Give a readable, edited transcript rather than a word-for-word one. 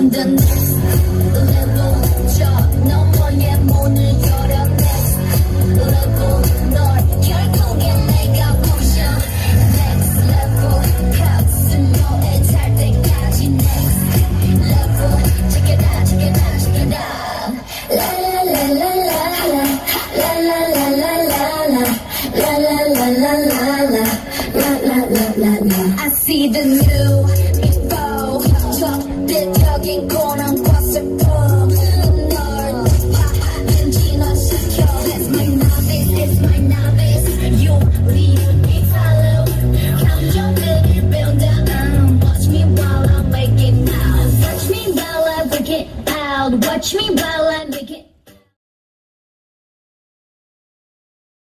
the next level 저 너머의 문을 열어 next level 널 결국엔 내가 부셔 next level 카스노에 탈 때까지 next level check it out check it out check it out la la la la la la la la la la la la la la la la la I see the new people 적대적인 고난과 슬픔 널 파하는 진화시켜 That's my novice, it's my novice You lead me follow 감정들을 build up Watch me while I make it out Watch me while I break it out Watch me while